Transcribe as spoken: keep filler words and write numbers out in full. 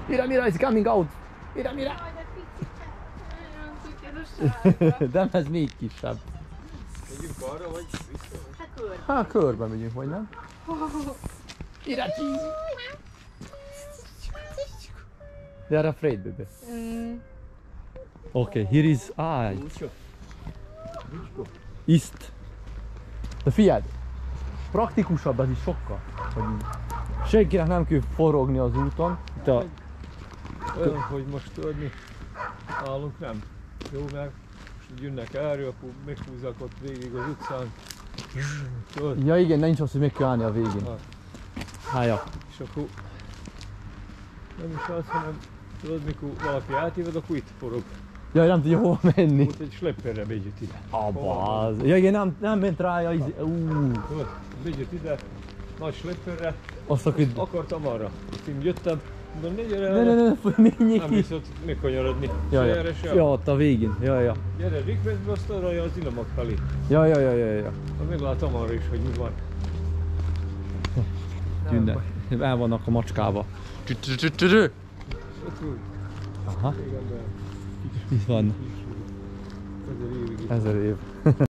Mira, mira, it's coming out! Mira, mira! De ez még kisebb. Megyünk arra, vagy vissza? Hát körbe. Hát körbe megyünk, vagy nem? Mira, they are afraid, baby. Mm. Okay, here is ah, East. De figyeld, praktikusabb ez is sokkal. Senkinek nem kell forogni az úton. Itt a... Olyan, hogy most tudni, állunk nem. Jó, mert most jönnek erről, akkor meghúzzak ott végig az utcán. Tudod? Ja igen, nincs az, hogy meg kell állni a végén. Hát. Hája. És akkor nem is az, hanem tudod, mikor valaki átéved, akkor itt forog. Jaj, nem tudja hova menni. Ott egy slepperre megyett ide. Abba, az... Ja igen, nem, nem ment rá, ja, izé... uh. Tudod, megyett ide, nagy slepperre, Azt akar... akartam arra. Én jöttem, mondom, ne gyere Ne, ne, el, ne, ne, menjék nem ki. visz ott megkanyarodni. Ja, Se ja. erre, se Ja, arra. ott a végén. Ja, ja. Gyere, Rikveszbe, azt arra az Ilamak felé. Ja, ja, ja, ja, ja. Meglátom arra is, hogy mi van. Tűnne. El vannak a macskába. Csü-csü-csü-csü. Ott úgy. Aha. Régen, de Itt van. ezer évig. Ezer év.